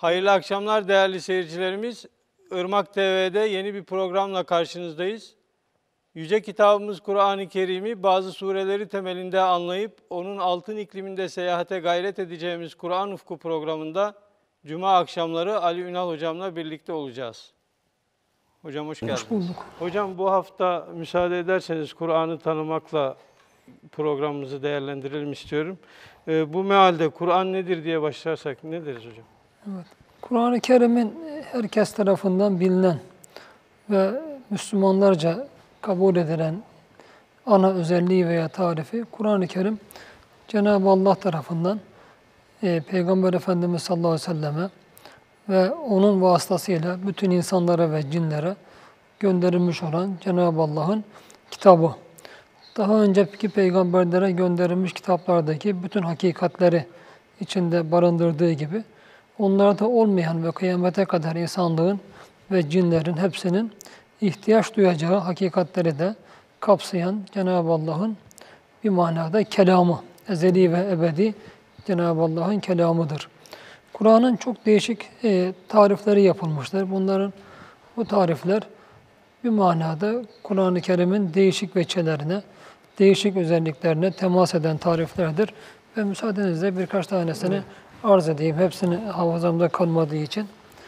Hayırlı akşamlar değerli seyircilerimiz. Irmak TV'de yeni bir programla karşınızdayız. Yüce kitabımız Kur'an-ı Kerim'i bazı sureleri temelinde anlayıp onun altın ikliminde seyahate gayret edeceğimiz Kur'an Ufku programında Cuma akşamları Ali Ünal hocamla birlikte olacağız. Hocam hoş geldiniz. Hoş bulduk. Hocam bu hafta müsaade ederseniz Kur'an'ı tanımakla programımızı değerlendirelim istiyorum. Bu mealde Kur'an nedir diye başlarsak ne deriz hocam? Evet. Kur'an-ı Kerim'in herkes tarafından bilinen ve Müslümanlarca kabul edilen ana özelliği veya tarifi, Kur'an-ı Kerim Cenab-ı Allah tarafından Peygamber Efendimiz sallallahu aleyhi ve selleme ve onun vasıtasıyla bütün insanlara ve cinlere gönderilmiş olan Cenab-ı Allah'ın kitabı. Daha önceki peygamberlere gönderilmiş kitaplardaki bütün hakikatleri içinde barındırdığı gibi, onlarda olmayan ve kıyamete kadar insanlığın ve cinlerin hepsinin ihtiyaç duyacağı hakikatleri de kapsayan Cenab-ı Allah'ın bir manada kelamı, ezeli ve ebedi Cenab-ı Allah'ın kelamıdır. Kur'an'ın çok değişik tarifleri yapılmıştır. Bu tarifler bir manada Kur'an-ı Kerim'in değişik veçelerine, değişik özelliklerine temas eden tariflerdir. Ve müsaadenizle birkaç tanesini arz edeyim. Hepsini hafızamda kalmadığı için.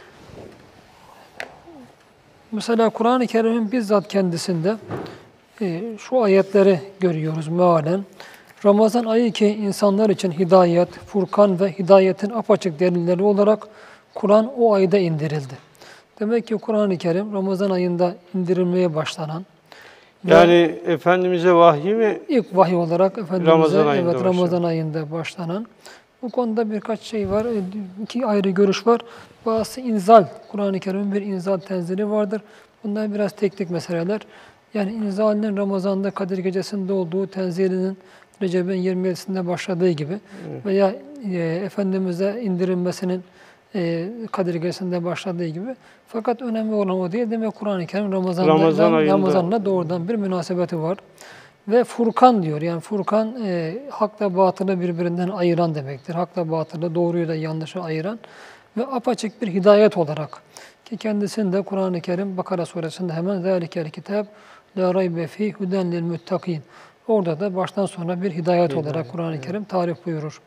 Mesela Kur'an-ı Kerim'in bizzat kendisinde şu ayetleri görüyoruz mealen. Ramazan ayı ki insanlar için hidayet, Furkan ve hidayetin apaçık delilleri olarak Kur'an o ayda indirildi. Demek ki Kur'an-ı Kerim Ramazan ayında indirilmeye başlanan, yani Efendimiz'e vahyi mi? İlk vahiy olarak Efendimiz'e Ramazan ayında ayında başlanan. Bu konuda birkaç şey var, iki ayrı görüş var. Bazısı inzal, Kur'an-ı Kerim'in bir inzal tenzili vardır. Bunlar biraz teknik meseleler. Yani inzalinin Ramazan'da Kadir Gecesi'nde olduğu, tenzilinin Recep'in 27'sinde başladığı gibi veya Efendimiz'e indirilmesinin Kadir Gecesi'nde başladığı gibi. Fakat önemli olan o değil. Demek Kur'an-ı Kerim Ramazan'la doğrudan bir münasebeti var. Ve Furkan diyor. Yani Furkan hakla batılı birbirinden ayıran demektir. Hakla batılı, doğruyu da yanlışı ayıran ve apaçık bir hidayet olarak ki kendisinde Kur'an-ı Kerim Bakara suresinde hemen zâlikel kitâb lâ raybe fîh huden lil muttaqîn. Orada da baştan sona bir hidayet olarak Kur'an-ı Kerim tarif buyurur.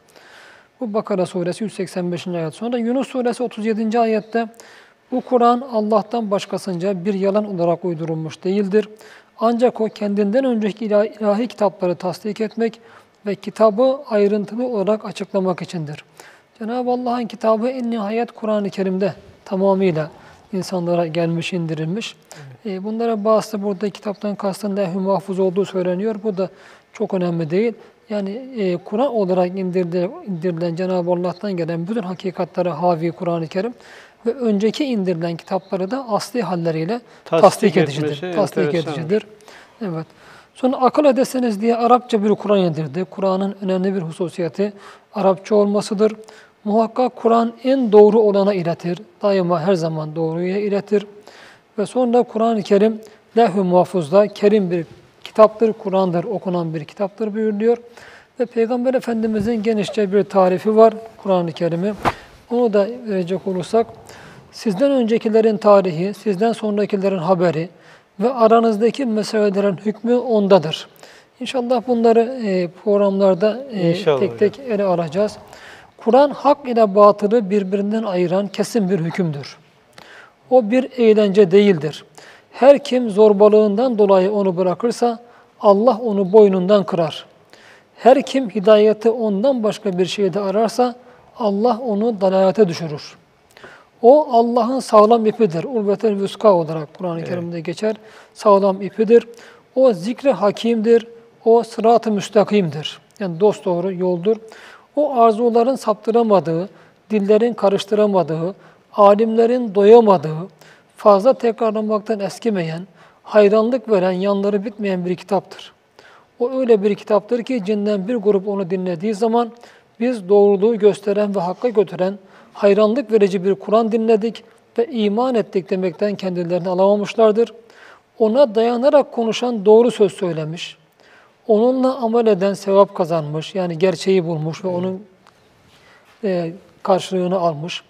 Bu Bakara suresi 185. ayet. Sonra Yunus suresi 37. ayette bu Kur'an Allah'tan başkasınca bir yalan olarak uydurulmuş değildir. Ancak o kendinden önceki ilahi kitapları tasdik etmek ve kitabı ayrıntılı olarak açıklamak içindir. Cenab-ı Allah'ın kitabı en nihayet Kur'an-ı Kerim'de tamamıyla insanlara gelmiş, indirilmiş. Bunlara bazısı burada kitaptan kastın levh-i mahfuz olduğu söyleniyor. Bu da çok önemli değil. Yani Kur'an olarak indirilen Cenab-ı Allah'tan gelen bütün hakikatleri havi Kur'an-ı Kerim ve önceki indirilen kitapları da asli halleriyle tasdik edicidir. Evet. Sonra akıl edesiniz diye Arapça bir Kur'an indirdi. Kur'an'ın önemli bir hususiyeti Arapça olmasıdır. Muhakkak Kur'an en doğru olana iletir. Daima her zaman doğruya iletir. Ve sonra Kur'an-ı Kerim levh-i muhafuzda kerim bir kitaptır, Kur'an'dır, okunan bir kitaptır buyuruyor. Ve Peygamber Efendimiz'in genişçe bir tarifi var Kur'an-ı Kerim'i. Onu da verecek olursak, sizden öncekilerin tarihi, sizden sonrakilerin haberi ve aranızdaki meselelerin hükmü ondadır. İnşallah bunları programlarda tek tek ele alacağız. Kur'an hak ile batılı birbirinden ayıran kesin bir hükümdür. O bir eğlence değildir. Her kim zorbalığından dolayı onu bırakırsa Allah onu boynundan kırar. Her kim hidayeti ondan başka bir şeyde ararsa Allah onu dalalete düşürür. O Allah'ın sağlam ipidir. Urvetel vüska olarak Kur'an-ı Kerim'de geçer. Sağlam ipidir. O zikri hakimdir. O sırat-ı müstakimdir. Yani dosdoğru yoldur. O arzuların saptıramadığı, dillerin karıştıramadığı, alimlerin doyamadığı, fazla tekrarlamaktan eskimeyen, hayranlık veren, yanları bitmeyen bir kitaptır. O öyle bir kitaptır ki cinden bir grup onu dinlediği zaman biz doğruluğu gösteren ve hakka götüren, hayranlık verici bir Kur'an dinledik ve iman ettik demekten kendilerini alamamışlardır. Ona dayanarak konuşan doğru söz söylemiş, onunla amel eden sevap kazanmış, yani gerçeği bulmuş ve onun karşılığını almış.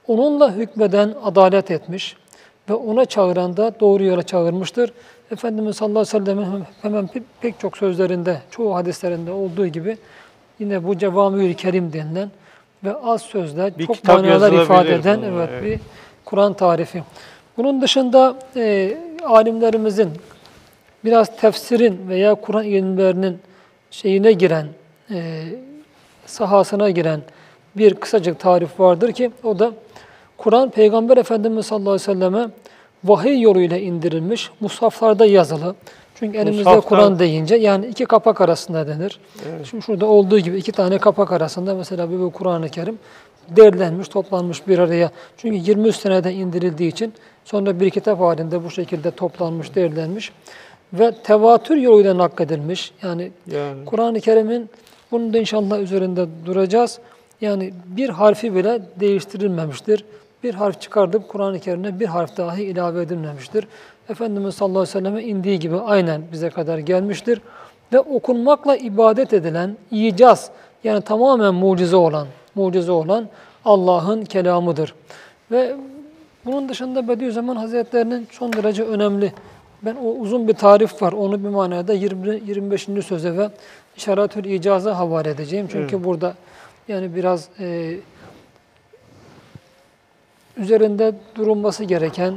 Onunla hükmeden adalet etmiş ve ona çağıran da doğru yola çağırmıştır. Efendimiz sallallahu aleyhi ve sellem'in hemen pek çok sözlerinde, çoğu hadislerinde olduğu gibi yine bu Cevamiül Kerim denilen ve az sözle Bir çok kitap manalar ifade yazılabilir eden bununla, evet, bir Kur'an tarifi. Bunun dışında alimlerimizin biraz tefsirin veya Kur'an ilimlerinin şeyine giren, sahasına giren bir kısacık tarif vardır ki o da Kur'an Peygamber Efendimiz sallallahu aleyhi ve selleme vahiy yoluyla indirilmiş, mushaflarda yazılı. Çünkü elimizde Mushaftan- Kur'an deyince yani iki kapak arasında denir. Evet. Şimdi şurada olduğu gibi iki tane kapak arasında mesela bu Kur'an-ı Kerim derlenmiş, toplanmış bir araya. Çünkü 23 senede indirildiği için sonra bir kitap halinde bu şekilde toplanmış, derlenmiş ve tevatür yoluyla nakledilmiş. Yani Yani. Kur'an-ı Kerim'in bunun da inşallah üzerinde duracağız. Yani bir harfi bile değiştirilmemiştir. Bir harf çıkardıp Kur'an-ı Kerim'e bir harf dahi ilave edilmemiştir. Efendimiz sallallahu aleyhi ve selleme indiği gibi aynen bize kadar gelmiştir. Ve okunmakla ibadet edilen icaz, yani tamamen mucize olan Allah'ın kelamıdır. Ve bunun dışında Bediüzzaman Hazretlerinin son derece önemli, ben o uzun bir tarif var, onu bir manada 25. söze ve İşaretül İcaz'a havale edeceğim. Çünkü burada yani biraz üzerinde durulması gereken,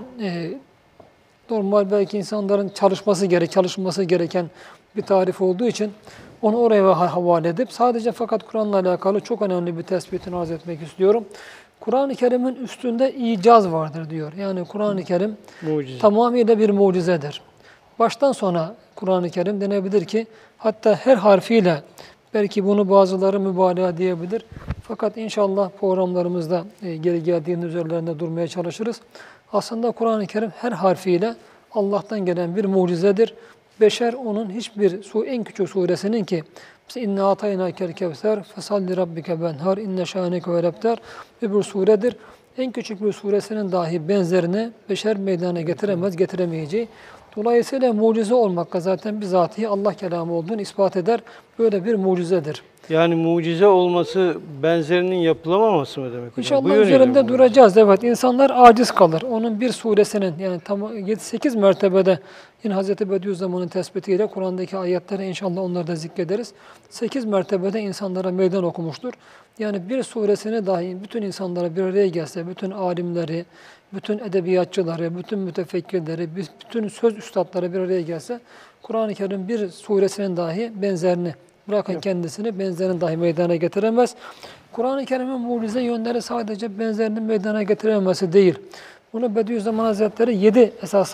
normal belki insanların çalışması gereken bir tarif olduğu için onu oraya havale edip sadece fakat Kur'an'la alakalı çok önemli bir tespitini arz etmek istiyorum. Kur'an-ı Kerim'in üstünde icaz vardır diyor. Yani Kur'an-ı Kerim Mucize. tamamıyla bir mucizedir. Baştan sona Kur'an-ı Kerim denebilir ki hatta her harfiyle belki bunu bazıları mübalağa diyebilir. Fakat inşallah programlarımızda geri geldiğinde üzerlerinde durmaya çalışırız. Aslında Kur'an-ı Kerim her harfiyle Allah'tan gelen bir mucizedir. Beşer onun en küçük suresinin ki İnna ataynakel kevser fesalli rabbike benhar inne şâneke vel ebtar bir suredir. En küçük bir suresinin dahi benzerini beşer meydana getiremeyeceği. Dolayısıyla mucize olmakla zaten bizatihi Allah kelamı olduğunu ispat eder. Böyle bir mucizedir. Yani mucize olması benzerinin yapılamaması mı demek hocam? İnşallah Bu yönüyle üzerinde mi? duracağız. Evet, insanlar aciz kalır. Onun bir suresinin yani tam 7-8 mertebede yine Hz. Bediüzzaman'ın tespitiyle Kur'an'daki ayetleri inşallah onları da zikrederiz. 8 mertebede insanlara meydan okumuştur. Yani bir suresini dahi bütün insanlara bir araya gelse, bütün alimleri, bütün edebiyatçıları, bütün mütefekkirleri, bütün söz üstadları bir araya gelse, Kur'an-ı Kerim bir suresinin dahi benzerini, bırakın kendisini, benzerini dahi meydana getiremez. Kur'an-ı Kerim'in mucize yönleri sadece benzerinin meydana getirememesi değil. Bunu Bediüzzaman Hazretleri 7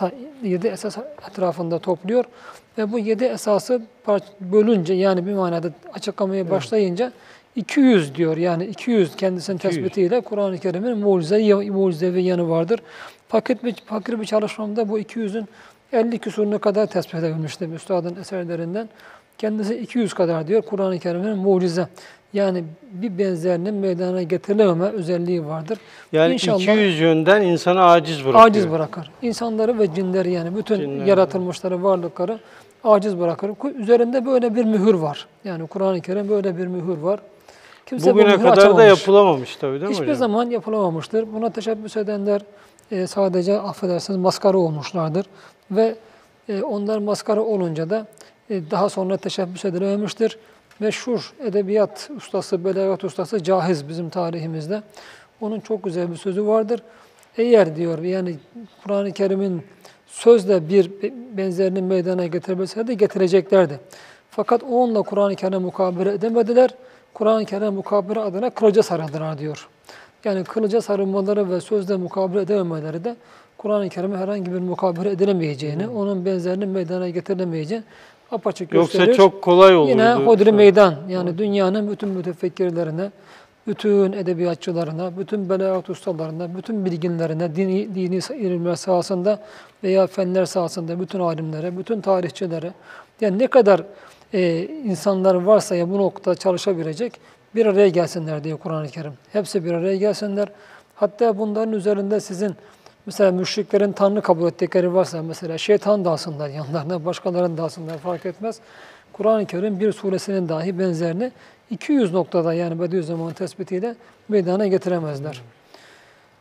esas etrafında topluyor. Ve bu 7 esası bölünce yani bir manada açıklamaya başlayınca 200 diyor. Yani 200 kendisinin 200. tespitiyle Kur'an-ı Kerim'in mucizevi yanı vardır. Fakir bir çalışmamda bu 200'ün 50 küsuruna kadar tespit edilmiştim üstadın eserlerinden. Kendisi 200 kadar diyor Kur'an-ı Kerim'in mucize. Yani bir benzerinin meydana getirilememe özelliği vardır. Yani İnşallah 200 yönden insanı aciz bırakıyor. aciz bırakır. İnsanları ve cinleri yani bütün yaratılmışları, varlıkları aciz bırakır. Üzerinde böyle bir mühür var. Yani Kur'an-ı Kerim böyle bir mühür var. Kimse Bugüne bu mühürü kadar da açamamış. yapılamamış tabii değil mi Hiçbir hocam? zaman yapılamamıştır. Buna teşebbüs edenler sadece affedersiniz maskara olmuşlardır. Ve onlar maskara olunca da daha sonra teşebbüs edilememiştir. Meşhur edebiyat ustası, belagat ustası Cahiz bizim tarihimizde. Onun çok güzel bir sözü vardır. Eğer diyor yani Kur'an-ı Kerim'in sözle bir benzerini meydana getirmeseydi getireceklerdi. Fakat onunla Kur'an-ı Kerim'e mukabele edemediler. Kur'an-ı Kerim mukabele adına kılıca sarıldılar diyor. Yani kılıca sarılmaları ve sözle mukabele edememeleri de Kur'an-ı Kerim'e herhangi bir mukabele edilemeyeceğini, onun benzerinin meydana getirilemeyeceğini apaçık gösterir. Yoksa çok kolay olurdu. Yine hodri meydan yani dünyanın bütün mütefekkirlerine, bütün edebiyatçılarına, bütün belagat ustalarına, bütün bilginlerine, dini ilimler sahasında veya fenler sahasında bütün alimlere, bütün tarihçilere yani ne kadar insanlar varsa ya bu noktada çalışabilecek bir araya gelsinler diyor Kur'an-ı Kerim. Hepsi bir araya gelsinler. Hatta bunların üzerinde sizin mesela müşriklerin Tanrı kabul ettikleri varsa mesela şeytan da alsınlar yanlarına, başkalarını da alsınlar fark etmez. Kur'an-ı Kerim bir suresinin dahi benzerini 200 noktada yani Bediüzzaman'ın tespitiyle meydana getiremezler.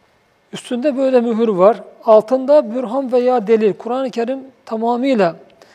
Üstünde böyle mühür var. Altında bürhan veya delil. Kur'an-ı Kerim tamamıyla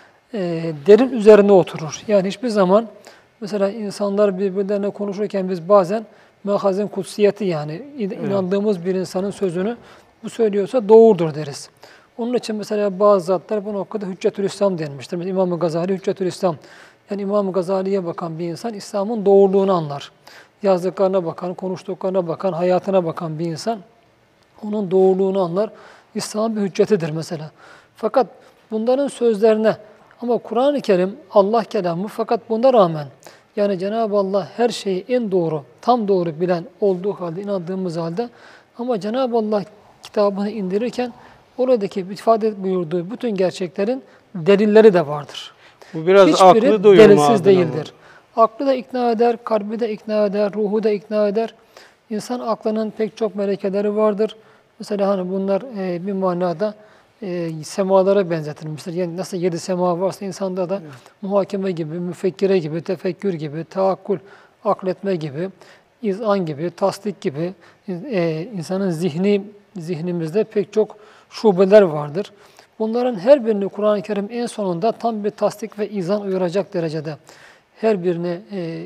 delil üzerine oturur. Yani hiçbir zaman mesela insanlar birbirlerine konuşurken biz bazen mehazen kutsiyeti yani inandığımız bir insanın sözünü bu söylüyorsa doğrudur deriz. Onun için mesela bazı zatlar bu noktada Hüccetülislam denmiştir. Mesela İmam-ı Gazali Hüccetülislam. Yani İmam-ı Gazali'ye bakan bir insan İslam'ın doğruluğunu anlar. Yazdıklarına bakan, konuştuklarına bakan, hayatına bakan bir insan onun doğruluğunu anlar. İslam'ın bir hüccetidir mesela. Fakat bunların sözlerine ama Kur'an-ı Kerim Allah kelamı fakat buna rağmen yani Cenab-ı Allah her şeyi en doğru, tam doğru bilen olduğu halde, inandığımız halde ama Cenab-ı Allah kitabını indirirken oradaki ifade buyurduğu bütün gerçeklerin delilleri de vardır. Bu biraz Hiçbiri aklı doyurma delilsiz adına değildir. var. Aklı da ikna eder, kalbi de ikna eder, ruhu da ikna eder. İnsan aklının pek çok melekeleri vardır. Mesela hani bunlar bir manada semalara benzetilmiştir. Yani nasıl 7 sema varsa insanda da muhakeme gibi, müfekkire gibi, tefekkür gibi, taakkul, akletme gibi, izan gibi, tasdik gibi insanın zihnimizde pek çok şubeler vardır. Bunların her birini Kur'an-ı Kerim en sonunda tam bir tasdik ve izan uyaracak derecede her birini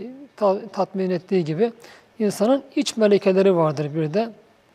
tatmin ettiği gibi insanın iç melekeleri vardır bir de.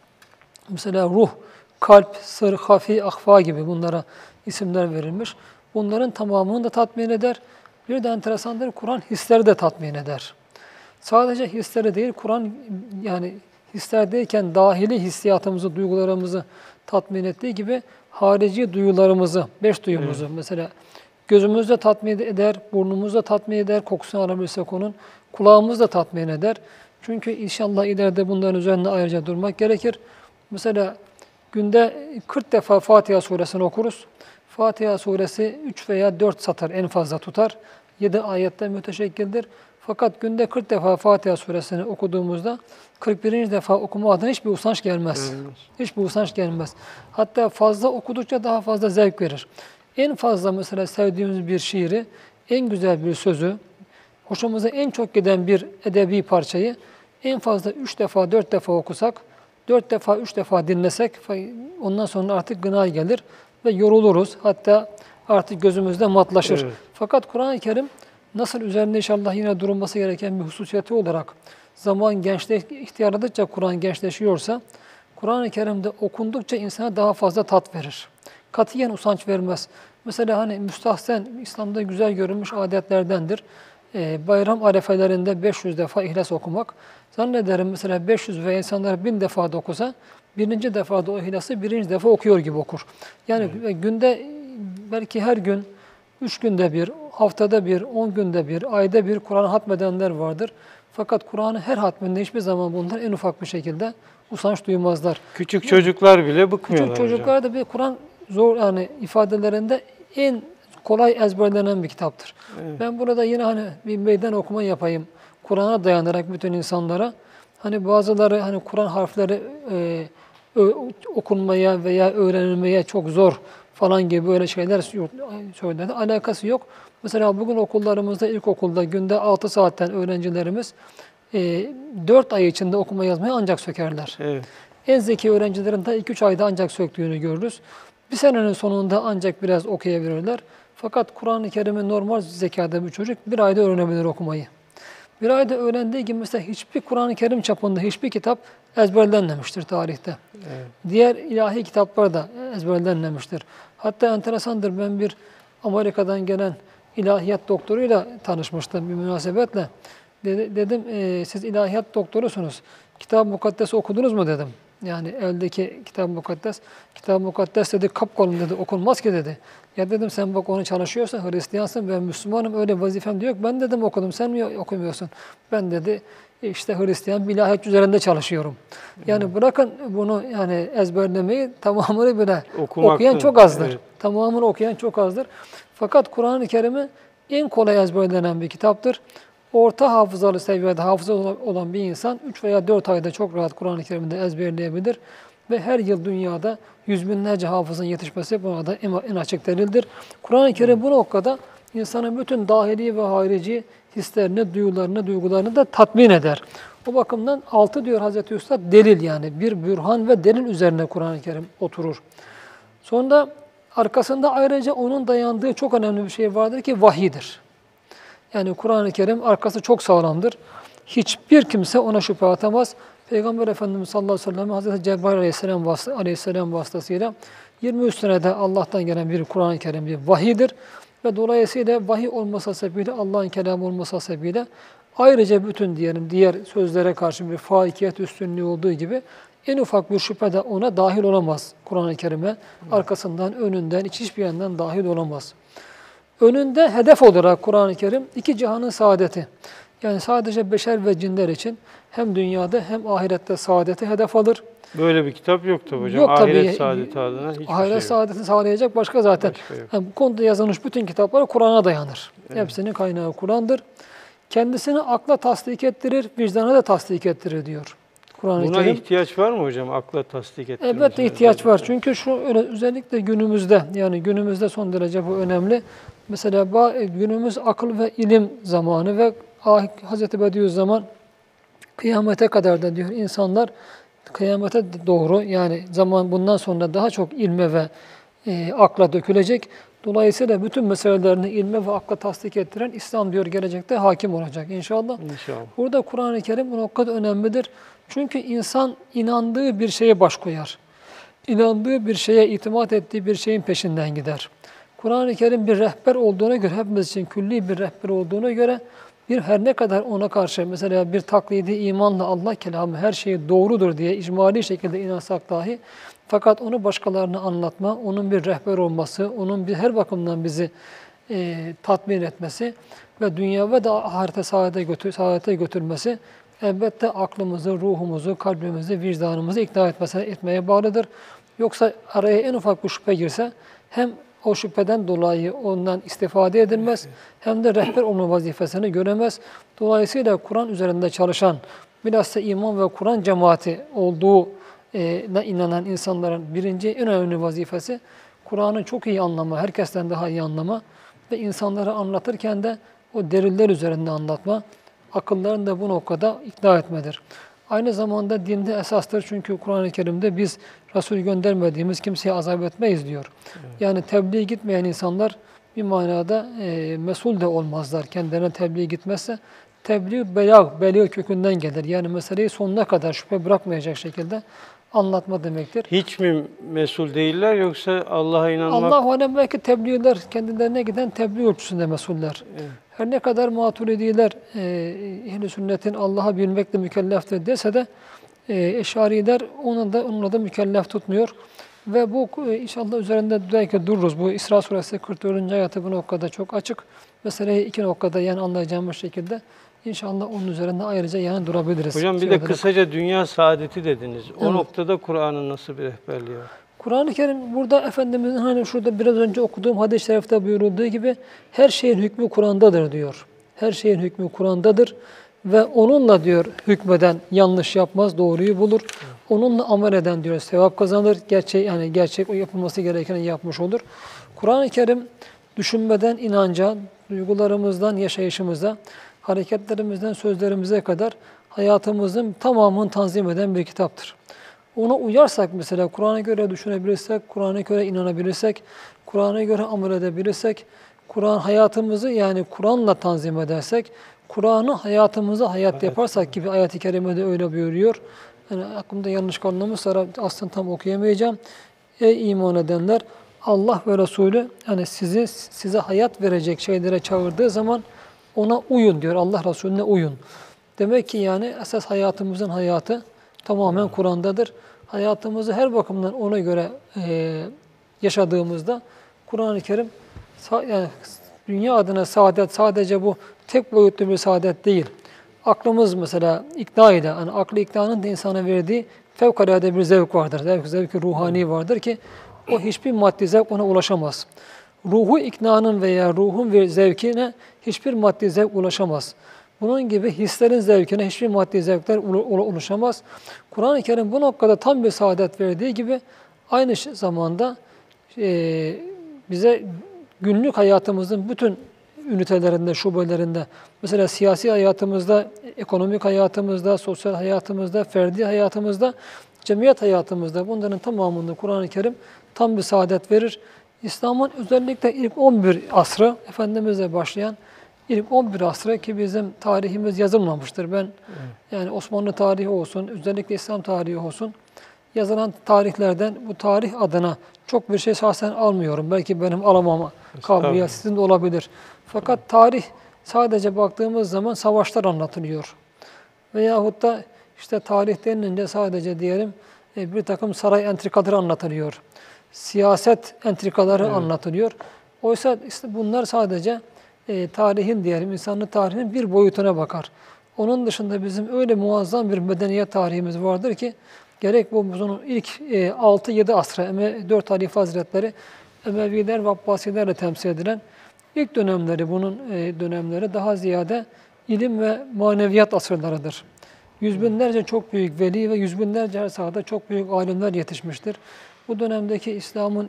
Mesela ruh, kalp, sır, hafi, ahfa gibi bunlara isimler verilmiş. Bunların tamamını da tatmin eder. Bir de enteresandır, Kur'an hisleri de tatmin eder. Sadece hisleri değil, Kur'an yani hislerdeyken dahili hissiyatımızı, duygularımızı tatmin ettiği gibi harici duyularımızı, 5 duyumuzu mesela gözümüz de tatmin eder, burnumuz da tatmin eder, kokusunu alabilirsek onun, kulağımız da tatmin eder. Çünkü inşallah ileride bunların üzerine ayrıca durmak gerekir. Mesela günde 40 defa Fatiha suresini okuruz. Fatiha suresi 3 veya 4 satır en fazla tutar. 7 ayetten müteşekkildir. Fakat günde 40 defa Fatiha suresini okuduğumuzda 41. defa okuma adına hiçbir usanç gelmez. Hiçbir usanç gelmez. Hatta fazla okudukça daha fazla zevk verir. En fazla mesela sevdiğimiz bir şiiri, en güzel bir sözü, hoşumuza en çok giden bir edebi parçayı en fazla 3 defa, 4 defa okusak, 4 defa, 3 defa dinlesek ondan sonra artık gına gelir ve yoruluruz. Hatta artık gözümüzde matlaşır. Evet. Fakat Kur'an-ı Kerim nasıl üzerinde inşallah yine durulması gereken bir hususiyeti olarak zaman ihtiyarladıkça Kur'an gençleşiyorsa, Kur'an-ı Kerim'de okundukça insana daha fazla tat verir. Katiyen usanç vermez. Mesela hani müstahsen, İslam'da güzel görülmüş adetlerdendir. Bayram arefelerinde 500 defa İhlas okumak. Zannederim mesela 500 ve insanlar 1000 defa da okusa, birinci defada o İhlas'ı birinci defa okuyor gibi okur. Yani günde belki her gün, 3 günde bir, haftada bir, 10 günde bir, ayda bir Kur'an'ı hatmedenler vardır. Fakat Kur'an'ı her hatminde hiçbir zaman bunlar en ufak bir şekilde usanç duymazlar. Küçük çocuklar bile bıkmıyorlar. Küçük çocuklar da bir Kur'an zor yani ifadelerinde en kolay ezberlenen bir kitaptır. Evet. Ben burada yine hani bir meydan okuma yapayım. Kur'an'a dayanarak bütün insanlara hani bazıları hani Kur'an harfleri okunmaya veya öğrenilmeye çok zor falan gibi böyle şeyler söyledi. Alakası yok. Mesela bugün okullarımızda, ilkokulda günde 6 saatten öğrencilerimiz 4 ay içinde okuma yazmayı ancak sökerler. Evet. En zeki öğrencilerin de 2-3 ayda ancak söktüğünü görürüz. Bir senenin sonunda ancak biraz okuyabilirler. Fakat Kur'an-ı Kerim'in normal zekada bir çocuk bir ayda öğrenebilir okumayı. Bir ayda öğrendiği gibi mesela hiçbir Kur'an-ı Kerim çapında hiçbir kitap ezberlenmemiştir tarihte. Evet. Diğer ilahi kitaplar da ezberlenmemiştir. Hatta enteresandır, ben bir Amerika'dan gelen ilahiyat doktoruyla tanışmıştım bir münasebetle. Dedim siz ilahiyat doktorusunuz. Kitab-ı Mukaddes okudunuz mu dedim. Yani eldeki Kitab-ı Mukaddes. Kitab-ı Mukaddes dedi kapkalın dedi, okunmaz ki dedi. Ya dedim sen bak onu çalışıyorsan Hristiyansın, ben Müslümanım, öyle vazifem de yok. Ben dedim okudum, sen mi okumuyorsun? Ben dedi işte Hristiyan bir ilahiyat üzerinde çalışıyorum. Yani bırakın bunu yani ezberlemeyi, tamamını bile okuyan çok azdır. Evet. Tamamını okuyan çok azdır. Fakat Kur'an-ı Kerim'i en kolay ezberlenen bir kitaptır. Orta hafızalı seviyede hafıza olan bir insan 3 veya 4 ayda çok rahat Kur'an-ı Kerim'de ezberleyebilir. Ve her yıl dünyada yüz binlerce hafızın yetişmesi buna da en açık delildir. Kur'an-ı Kerim bu noktada insanın bütün dahili ve harici hislerini, duyularını, duygularını da tatmin eder. O bakımdan 6 diyor Hazreti Üstad delil, yani bir bürhan ve delil üzerine Kur'an-ı Kerim oturur. Sonra arkasında ayrıca onun dayandığı çok önemli bir şey vardır ki vahiydir. Yani Kur'an-ı Kerim arkası çok sağlamdır. Hiçbir kimse ona şüphe atamaz. Peygamber Efendimiz sallallahu aleyhi ve sellem Hazreti Cebrail aleyhisselam vasıtasıyla 23 senede Allah'tan gelen bir Kur'an-ı Kerim bir vahiydir. Ve dolayısıyla vahiy olmasa sebebiyle, Allah'ın kelamı olmasa sebebiyle ayrıca bütün diğer sözlere karşı bir faikiyet üstünlüğü olduğu gibi en ufak bir şüphe de ona dahil olamaz Kur'an-ı Kerim'e. Arkasından, önünden, hiçbir yandan dahil olamaz. Önünde hedef olarak Kur'an-ı Kerim iki cihanın saadeti. Yani sadece beşer ve cinler için hem dünyada hem ahirette saadeti hedef alır. Böyle bir kitap yok tabii hocam. Yok tabii. Ahiret saadeti adına hiçbir ahiret şey yok. saadetini sağlayacak başka zaten. Başka yok. Yani bu konuda yazılmış bütün kitaplar Kur'an'a dayanır. Evet. Hepsinin kaynağı Kur'an'dır. Kendisini akla tasdik ettirir, vicdana da tasdik ettirir diyor Kur'an-ı Buna Kerim. ihtiyaç var mı hocam? Akla tasdik ettirmesine. Elbette ihtiyaç var. Çünkü özellikle günümüzde, yani günümüzde son derece bu önemli. Mesela günümüz akıl ve ilim zamanı ve Hazreti Bediüzzaman kıyamete kadar da diyor insanlar kıyamete doğru, yani zaman bundan sonra daha çok ilme ve akla dökülecek. Dolayısıyla bütün meselelerini ilme ve akla tasdik ettiren İslam diyor gelecekte hakim olacak inşallah. İnşallah. Burada Kur'an-ı Kerim bu noktada önemlidir. Çünkü insan inandığı bir şeye baş koyar. İnandığı bir şeye, itimat ettiği bir şeyin peşinden gider. Kur'an-ı Kerim bir rehber olduğuna göre, hepimiz için külli bir rehber olduğuna göre her ne kadar ona karşı mesela bir taklidi imanla Allah kelamı her şey doğrudur diye icmali şekilde inansak dahi, fakat onu başkalarına anlatma, onun bir rehber olması, onun her bakımdan bizi tatmin etmesi ve dünya ve de ahirete saadete götürmesi elbette aklımızı, ruhumuzu, kalbimizi, vicdanımızı ikna etmeye bağlıdır. Yoksa araya en ufak bir şüphe girse hem o şüpheden dolayı ondan istifade edilmez hem de rehber olma vazifesini göremez. Dolayısıyla Kur'an üzerinde çalışan, bilhassa iman ve Kur'an cemaati olduğuna inanan insanların birinci en önemli vazifesi Kur'an'ı çok iyi anlama, herkesten daha iyi anlama ve insanlara anlatırken de o deliller üzerinde anlatma, akıllarını da bu noktada ikna etmedir. Aynı zamanda dinde esastır çünkü Kur'an-ı Kerim'de biz Resul göndermediğimiz kimseye azap etmeyiz diyor. Evet. Yani tebliğ gitmeyen insanlar bir manada mesul de olmazlar. Kendilerine tebliğ gitmezse tebliğ belag kökünden gelir. Yani meseleyi sonuna kadar şüphe bırakmayacak şekilde anlatma demektir. Hiç mi mesul değiller yoksa Allah'a inanmak? Allah-u Alem belki tebliğler kendilerine giden tebliğ ölçüsünde mesuller. Evet. Her ne kadar Maturidiler ehl-i sünnetin Allah'a bilmekle mükelleftir dese de Eşariler onunla da mükellef tutmuyor. Ve bu inşallah üzerinde belki dururuz. Bu İsra suresi 44. ayeti bu noktada çok açık. Meseleyi iki noktada yani anlayacağımız şekilde inşallah onun üzerinde ayrıca yani durabiliriz. Hocam bir de kısaca dünya saadeti dediniz. O evet. noktada Kur'an'ın nasıl bir rehberliği var? Kur'an-ı Kerim burada Efendimiz'in hani şurada biraz önce okuduğum hadis-i şerifte buyurulduğu gibi her şeyin hükmü Kur'an'dadır diyor. Her şeyin hükmü Kur'an'dadır ve onunla diyor hükmeden yanlış yapmaz, doğruyu bulur. Onunla amel eden diyor sevap kazanır. Gerçek o yapılması gerekeni yapmış olur. Kur'an-ı Kerim düşünmeden inanca, duygularımızdan yaşayışımıza, hareketlerimizden sözlerimize kadar hayatımızın tamamını tanzim eden bir kitaptır. Ona uyarsak mesela Kur'an'a göre düşünebilirsek, Kur'an'a göre inanabilirsek, Kur'an'a göre amel edebilirsek, Kur'an hayatımızı yani Kur'an'la tanzim edersek, Kur'an'ı hayatımıza hayat yaparsak gibi ayet-i kerimede öyle buyuruyor. Yani aklımda yanlış kalmamışsa aslında tam okuyamayacağım. Ey iman edenler Allah ve Resulü yani size hayat verecek şeylere çağırdığı zaman ona uyun diyor. Allah Resulüne uyun. Demek ki yani esas hayatımızın hayatı tamamen Kur'an'dadır. Hayatımızı her bakımdan ona göre yaşadığımızda Kur'an-ı Kerim yani dünya adına saadet sadece bu tek boyutlu bir saadet değil. Aklımız mesela ikna ile, yani aklı iknanın da insana verdiği fevkalade bir zevk vardır. Zevk-i ruhani vardır ki o hiçbir maddi zevk ona ulaşamaz. Ruhu iknanın veya ruhun zevkine hiçbir maddi zevk ulaşamaz. Bunun gibi hislerin zevkine hiçbir maddi zevkler ulaşamaz. Kur'an-ı Kerim bu noktada tam bir saadet verdiği gibi aynı zamanda bize günlük hayatımızın bütün ünitelerinde, şubelerinde, mesela siyasi hayatımızda, ekonomik hayatımızda, sosyal hayatımızda, ferdi hayatımızda, cemiyet hayatımızda bunların tamamında Kur'an-ı Kerim tam bir saadet verir. İslam'ın özellikle ilk 11 asrı, Efendimiz'le başlayan ilk 11 asrı ki bizim tarihimiz yazılmamıştır. Yani Osmanlı tarihi olsun, özellikle İslam tarihi olsun, yazılan tarihlerden bu tarih adına çok bir şey şahsen almıyorum. Belki benim alamama kabiliyet sizin de olabilir. Fakat tarih sadece baktığımız zaman savaşlar anlatılıyor. Veyahut da işte tarih denilince sadece diyelim bir takım saray entrikaları anlatılıyor. Siyaset entrikaları anlatılıyor. Oysa işte bunlar sadece tarihin diyelim, insanlık tarihinin bir boyutuna bakar. Onun dışında bizim öyle muazzam bir medeniyet tarihimiz vardır ki gerek bu bunun ilk 6-7 asra, 4 Halife Hazretleri, Emeviler ve Abbasilerle temsil edilen ilk dönemleri, bunun dönemleri daha ziyade ilim ve maneviyat asırlarıdır. Yüz binlerce çok büyük veli ve yüz binlerce her sahada çok büyük alimler yetişmiştir. Bu dönemdeki İslam'ın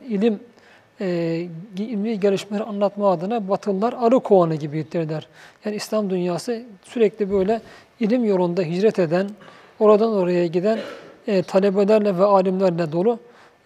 ilmi gelişmeleri anlatma adına Batılılar arı kovanı gibidirler. Yani İslam dünyası sürekli böyle ilim yolunda hicret eden, oradan oraya giden talebelerle ve alimlerle dolu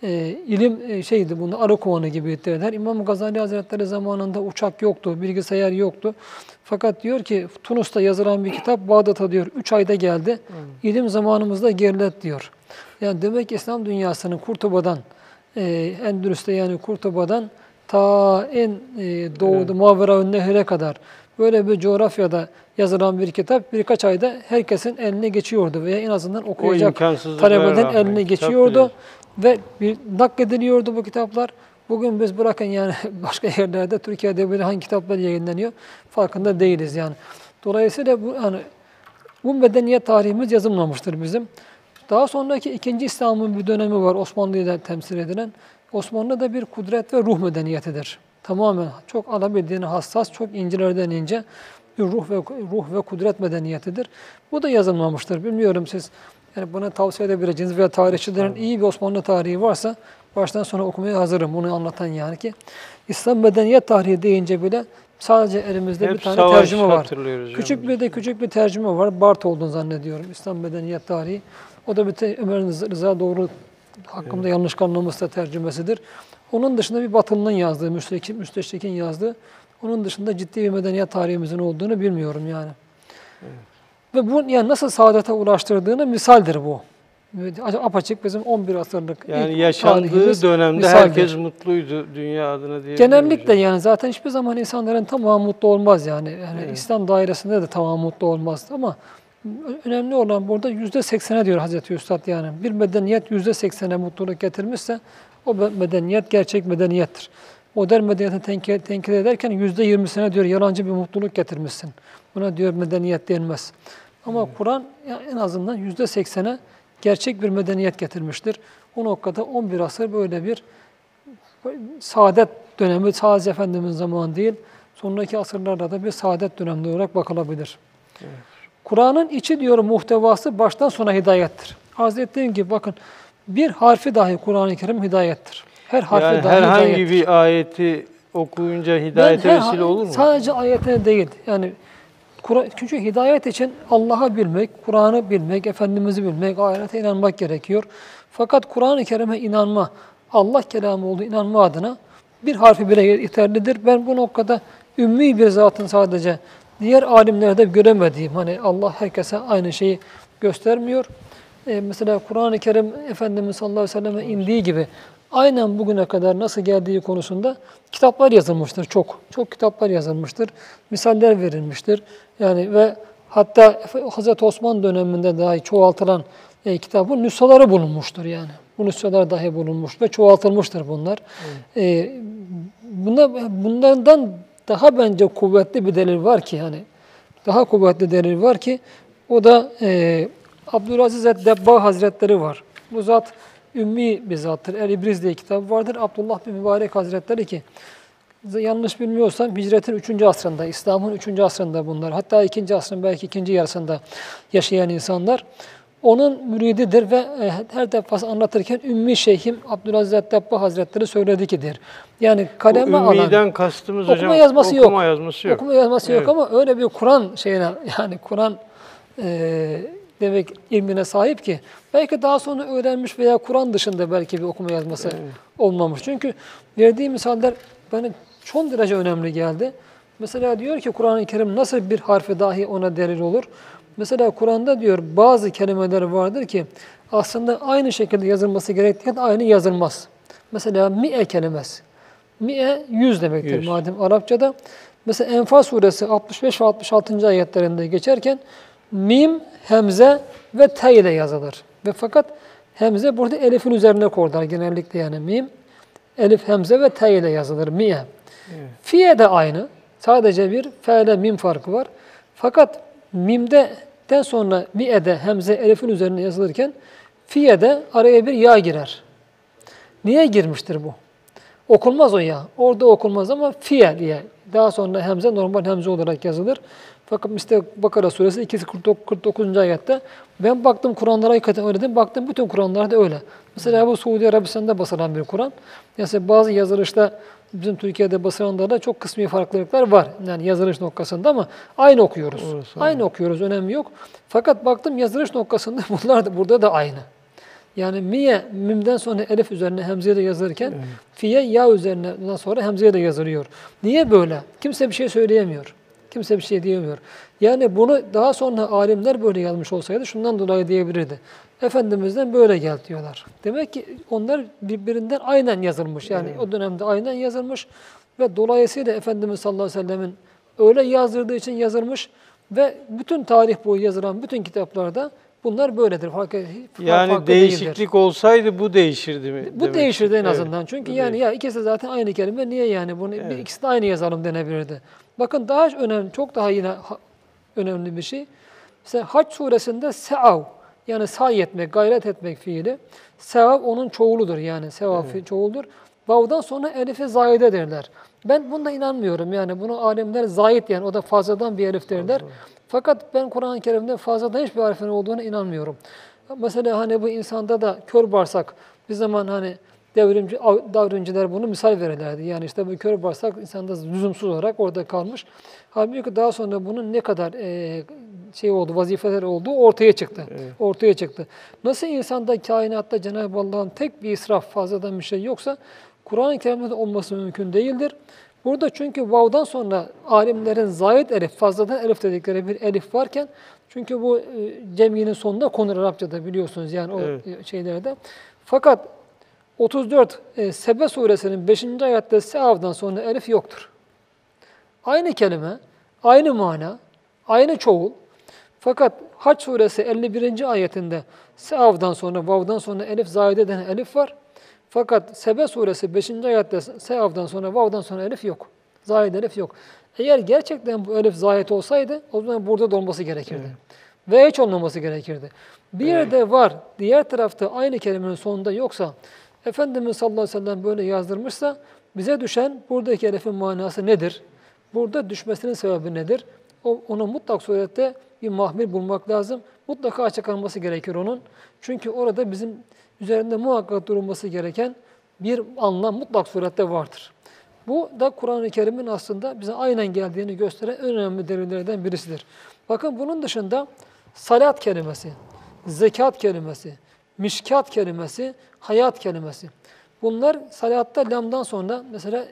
ilim bunu arı kovanı gibidirler. İmam Gazali Hazretleri zamanında uçak yoktu, bilgisayar yoktu. Fakat diyor ki Tunus'ta yazılan bir kitap Bağdat'a diyor 3 ayda geldi. İlim zamanımızda geriledi diyor. Yani demek ki İslam dünyasının Kurtuba'dan, Endülüs'te yani Kurtuba'dan ta en doğuda Maveraün Nehir'e kadar böyle bir coğrafyada yazılan bir kitap birkaç ayda herkesin eline geçiyordu veya en azından okuyacak talebeden eline geçiyordu ve naklediliyordu bu kitaplar. Bugün biz bırakın yani başka yerlerde Türkiye'de böyle hangi kitaplar yayınlanıyor farkında değiliz yani. Dolayısıyla bu medeniyet tarihimiz yazılmamıştır bizim. Daha sonraki ikinci İslam'ın bir dönemi var Osmanlı'yla temsil edilen. Osmanlı da bir kudret ve ruh medeniyetidir. Tamamen çok alabildiğine hassas, çok incelerden ince bir ruh ve kudret medeniyetidir. Bu da yazılmamıştır. Bilmiyorum siz yani buna tavsiye edebileceğiniz veya tarihçilerin iyi bir Osmanlı tarihi varsa baştan sona okumaya hazırım. Bunu anlatan yani ki İslam medeniyet tarihi deyince bile sadece elimizde hep bir tane tercüme var. Küçük bir tercüme var. Bart olduğunu zannediyorum. İslam medeniyet tarihi. O da bir Ömer Rıza Doğru hakkında yanlış kalmaması da tercümesidir. Onun dışında bir Batılı'nın yazdığı, Müsteşrik'in yazdığı, onun dışında ciddi bir medeniyet tarihimizin olduğunu bilmiyorum yani. Evet. Ve bu yani nasıl saadete ulaştırdığını misaldir bu. Apaçık bizim 11 asırlık yani yaşandığı dönemde misaldir. Herkes mutluydu dünya adına diye. Genellikle yani zaten hiçbir zaman insanların tamamı mutlu olmaz yani. Evet. İslam dairesinde de tamamı mutlu olmaz ama önemli olan burada %80'e diyor Hazreti Üstad yani. Bir medeniyet %80'e mutluluk getirmişse o medeniyet gerçek medeniyettir. Modern medeniyeti tenkit ederken %20'sine diyor yalancı bir mutluluk getirmişsin. Buna diyor medeniyet denmez. Ama Kur'an en azından %80'e gerçek bir medeniyet getirmiştir. O noktada 11 asır böyle bir saadet dönemi, sadece Efendimiz zamanı değil, sonraki asırlarda da bir saadet dönemi olarak bakılabilir. Evet. Kur'an'ın içi diyor muhtevası baştan sona hidayettir. Arz ettiğim gibi bakın bir harfi dahi Kur'an-ı Kerim hidayettir. Her harfi yani dahi herhangi hidayettir. Bir ayeti okuyunca hidayete vesile olur mu? Sadece ayetine değil. Yani çünkü hidayet için Allah'ı bilmek, Kur'an'ı bilmek, Efendimiz'i bilmek, ahirete inanmak gerekiyor. Fakat Kur'an-ı Kerim'e inanma, Allah kelamı olduğu inanma adına bir harfi bile yeterlidir. Ben bu noktada ümmi bir zatın sadece diğer alimlerde göremediğim, hani Allah herkese aynı şeyi göstermiyor. Mesela Kur'an-ı Kerim Efendimiz sallallahu aleyhi ve selleme indiği gibi aynen bugüne kadar nasıl geldiği konusunda kitaplar yazılmıştır. Çok kitaplar yazılmıştır. Misaller verilmiştir. Yani ve hatta Hazreti Osman döneminde dahi çoğaltılan kitabın nüshaları bulunmuştur yani. Bu nüshalar dahi bulunmuş ve çoğaltılmıştır bunlar. Evet. Bunlardan daha bence kuvvetli bir delil var ki hani daha kuvvetli delil var ki o da Abdülaziz Eddebba Hazretleri var. Bu zat ümmi bir zattır. El-İbriz diye kitabı vardır. Abdullah bin Mübarek Hazretleri ki yanlış bilmiyorsam hicretin 3. asrında, İslam'ın 3. asrında bunlar. Hatta 2. asrın belki 2. yarısında yaşayan insanlar. onun mürididir ve her defasında anlatırken Ümmi Şeyhim Abdülaziz Dabbah Hazretleri söyledi ki der. Yani kaleme alan. Ümmiden kastımız okuma hocam yazması yok. okuma yazması yok. Okuma yazması yok Evet. ama öyle bir Kur'an şeyine, yani Kur'an demek ilmine sahip ki belki daha sonra öğrenmiş veya Kur'an dışında belki bir okuma yazması olmamış. Çünkü verdiği misaller bana çok derece önemli geldi. Mesela diyor ki Kur'an-ı Kerim nasıl bir harfi dahi ona delil olur? Mesela Kur'an'da diyor bazı kelimeler vardır ki aslında aynı şekilde yazılması gerektiğinde aynı yazılmaz. Mesela mi'e kelimesi. Mi'e 100 demektir 100. madem Arapçada. Mesela Enfal suresi 65 ve 66. ayetlerinde geçerken mim, hemze ve te ile yazılır. Ve fakat hemze burada elifin üzerine koyarlar genellikle, yani mim, elif, hemze ve te ile yazılır mi'e. Evet. Fi'ye de aynı. Sadece bir fe ile mim farkı var. Fakat mim'den sonra mi'ede hemze elifin üzerine yazılırken fi'ye araya bir ya girer. Niye girmiştir bu? Okunmaz o ya. Orada okunmaz ama fi'ye diye. Daha sonra hemze normal hemze olarak yazılır. Fakat işte Bakara suresi 249. ayette ben baktım Kur'anlara hakikaten öyle dedim. Baktım bütün Kur'anlarda öyle. Mesela bu Suudi Arabistan'da basılan bir Kur'an. Yani bazı yazılışta bizim Türkiye'de basılanlarda çok kısmi farklılıklar var. Yani yazılış noktasında ama aynı okuyoruz. Orası aynı okuyoruz, önemi yok. Fakat baktım yazılış noktasında bunlar da burada da aynı. Yani mimden sonra elif üzerine hemzeye de yazılırken fiye ya üzerine sonra hemzeye de yazılıyor. Niye böyle? Kimse bir şey söyleyemiyor. Kimse bir şey diyemiyor. Yani bunu daha sonra alimler böyle yazmış olsaydı şundan dolayı diyebilirdi. Efendimiz'den böyle geldi diyorlar. Demek ki onlar birbirinden aynen yazılmış. Yani o dönemde aynen yazılmış ve dolayısıyla Efendimiz sallallahu aleyhi ve sellemin öyle yazdırdığı için yazılmış ve bütün tarih boyu yazılan bütün kitaplarda bunlar böyledir. Yani farklı değişiklik değildir. olsaydı bu değişirdi mi? Bu değişirdi en Evet, azından. Çünkü bu yani değişir. ya ikisi zaten aynı kelime, niye yani bunu ikisi de aynı yazalım denebilirdi. Bakın daha önemli, çok daha yine önemli bir şey. Mesela Hac suresinde se'av, yani sa'i etmek, gayret etmek fiili. Se'av onun çoğuludur, yani sevav çoğuldur. Vav'dan sonra elife zayide derler. Ben bunda inanmıyorum. Yani bunu alimler zayid, yani o da fazladan bir elif derler. Fakat ben Kur'an-ı Kerim'de fazladan hiçbir harfin olduğuna inanmıyorum. Mesela hani bu insanda da kör bağırsak, bir zaman hani devrimciler bunu misal verirlerdi. Yani işte bu kör bağırsak insanda lüzumsuz olarak orada kalmış. Halbuki daha sonra bunun ne kadar vazifeler olduğu ortaya çıktı. Evet. Ortaya çıktı. Nasıl insanda, kainatta Cenab-ı Allah'ın tek bir israf, fazladan bir şey yoksa Kur'an-ı Kerim'de de olması mümkün değildir. Burada çünkü vav'dan sonra alimlerin zayid elif, fazladan elif dedikleri bir elif varken, çünkü bu cem'inin sonunda konur Arapçada biliyorsunuz, yani o şeylerde. Fakat 34 Sebe suresinin 5. ayette seav'dan sonra elif yoktur. Aynı kelime, aynı mana, aynı çoğul. Fakat Hac suresi 51. ayetinde seav'dan sonra, vav'dan sonra elif zayide denen elif var. Fakat Sebe suresi 5. ayette seav'dan sonra, vav'dan sonra elif yok. Zayid elif yok. Eğer gerçekten bu elif zayid olsaydı o zaman burada da olması gerekirdi. Ve hiç olmaması gerekirdi. Bir yerde var, diğer tarafta aynı kelimenin sonunda yoksa, Efendimiz sallallahu aleyhi ve sellem böyle yazdırmışsa, bize düşen buradaki elifin manası nedir? Burada düşmesinin sebebi nedir? Onu mutlak surette bir mahmil bulmak lazım. Mutlaka açıklanması gerekir onun. Çünkü orada bizim üzerinde muhakkak durulması gereken bir anlam mutlak surette vardır. Bu da Kur'an-ı Kerim'in aslında bize aynen geldiğini gösteren en önemli delillerden birisidir. Bakın bunun dışında salat kelimesi, zekat kelimesi, mişkat kelimesi, hayat kelimesi. Bunlar salatta lamdan sonra mesela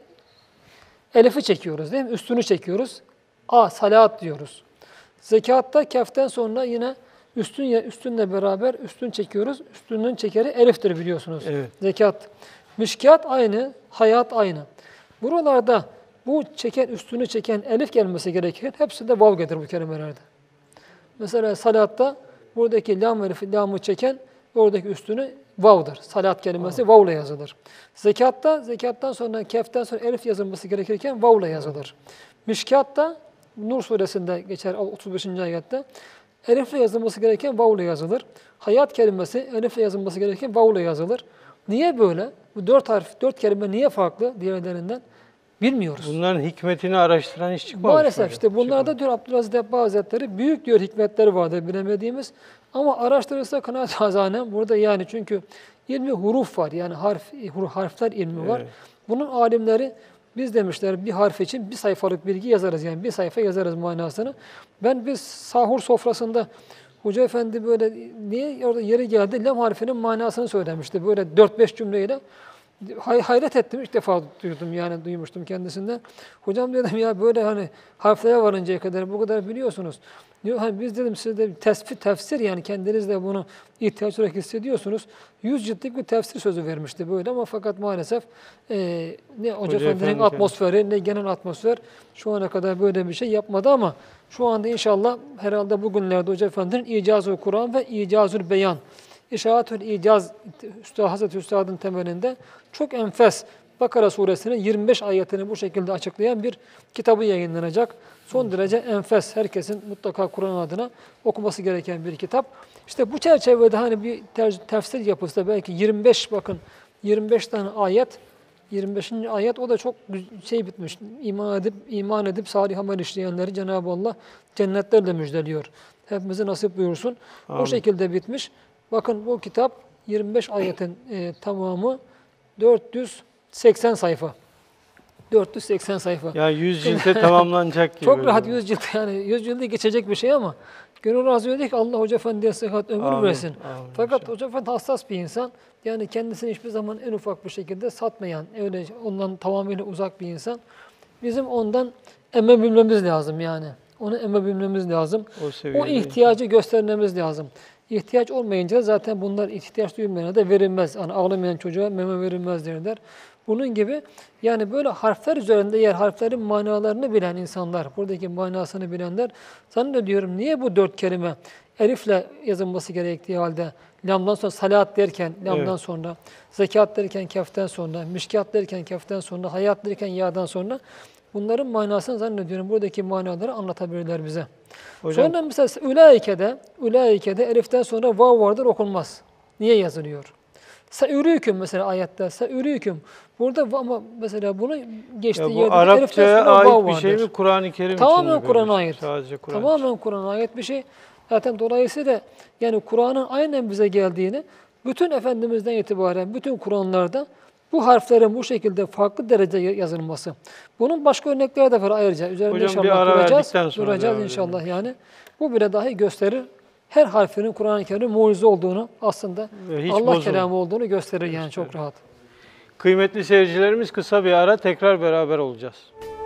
elifi çekiyoruz değil mi? Üstünü çekiyoruz. Salat diyoruz. Zekatta keften sonra yine üstünle beraber üstün çekiyoruz. Üstünün çekeri eliftir biliyorsunuz. Evet. Zekat. Mişkat aynı, hayat aynı. Buralarda bu üstünü çeken elif gelmesi gerekir. Hepsi de vav gelir bu kelimelerde. Mesela salatta buradaki lamı çeken oradaki üstünü vav'dır. Salat kelimesi vav'la yazılır. Zekattan sonra keften sonra elif yazılması gerekirken vav'la yazılır. Mişkatta Nur suresinde geçer 35. ayette elifle yazılması gereken vav'la yazılır. Hayat kelimesi elifle yazılması gereken vav'la yazılır. Niye böyle? Bu dört kelime niye farklı diğerlerinden? Bilmiyoruz. Bunların hikmetini araştıran hiç çıkmamış. Maalesef hocam. işte bunlarda diyor Abdülaziz Debba Hazretleri büyük diyor hikmetleri vardır bilemediğimiz. Ama araştırırsa kanaat hazanem burada yani çünkü ilmi huruf var yani harfler ilmi var. Evet. Bunun alimleri biz demişler bir harf için bir sayfalık bilgi yazarız yani bir sayfa yazarız manasını. Ben bir sahur sofrasında Hoca Efendi böyle niye orada yeri geldi lam harfinin manasını söylemişti böyle 4-5 cümleyle. Hayret ettim ilk defa duydum yani duymuştum kendisinden. Hocam dedim ya böyle hani harflere varıncaya kadar bu kadar biliyorsunuz. Diyor hani biz dedim siz de tefsir yani kendiniz de bunu ihtiyaç olarak hissediyorsunuz. 100 ciltlik bir tefsir sözü vermişti böyle ama fakat maalesef ne Hoca Efendi'nin atmosferi ne genel atmosfer şu ana kadar böyle bir şey yapmadı ama şu anda inşallah herhalde bugünlerde Hoca Efendi'nin İcaz-ı Kur'an ve İcaz-ı Beyan İşaretül İcaz Hazreti Üstad'ın temelinde çok enfes Bakara suresinin 25 ayetini bu şekilde açıklayan bir kitabı yayınlanacak. Son derece enfes, herkesin mutlaka Kur'an adına okuması gereken bir kitap. İşte bu çerçevede hani bir tefsir yapılsa belki 25 tane ayet, 25. ayet o da çok şey bitmiş. İman edip salih amel işleyenleri Cenab-ı Allah cennetlerle müjdeliyor. Hepimize nasip buyursun. Amin. O şekilde bitmiş. Bakın bu kitap 25 ayetin tamamı 480 sayfa. 480 sayfa. Yani 100 cilte tamamlanacak gibi. Çok rahat 100 cilt yani 100 cilde geçecek bir şey ama gönül razı ediyor ki Allah Hoca Efendi'ye sıhhat ömür Amin, versin. amin Fakat inşallah. Hoca Efendi hassas bir insan. Yani kendisini hiçbir zaman en ufak bir şekilde satmayan, öyle ondan tamamıyla uzak bir insan. Bizim ondan emebilmemiz lazım yani. Onu emebilmemiz lazım. O ihtiyacı göstermemiz lazım. İhtiyaç olmayınca zaten bunlar ihtiyaç duymayana da verilmez. Yani ağlamayan çocuğa meme verilmez derler. Bunun gibi yani böyle harfler üzerinde yer harflerin manalarını bilen insanlar, buradaki manasını bilenler zannediyorum niye bu 4 kelime elifle yazılması gerektiği halde lamdan sonra salat derken lamdan Evet. sonra, zekat derken keften sonra, mişkat derken keften sonra, hayat derken yağdan sonra bunların manasını zannediyorum buradaki manaları anlatabilirler bize. Hocam, Sonra mesela ülaike'de eliften sonra vav vardır okunmaz. Niye yazılıyor? Se'ürüküm mesela ayette. Se'ürüküm. Burada ama mesela bunu geçtiği ya bu yerde Arapçaya ait bir şey mi? Kur'an-ı Kerim için Tamamen mi Kur'an'a böyle? ait. Sadece Kur'an Tamamen Kur'an'a ait bir şey. Zaten dolayısıyla yani Kur'an'ın aynen bize geldiğini bütün Efendimiz'den itibaren bütün Kur'anlarda bu harflerin bu şekilde farklı derece yazılması. Bunun başka örnekleri de var ayrıca. Üzerinde Hocam bir inşallah ara duracağız. verdikten sonra Duracağız devam inşallah edelim. yani. Bu bile dahi gösterir. Her harfinin Kur'an-ı Kerim'in mucize olduğunu aslında Hiç Allah bozulmaz. kelamı olduğunu gösterir yani çok rahat. Kıymetli seyircilerimiz kısa bir ara tekrar beraber olacağız.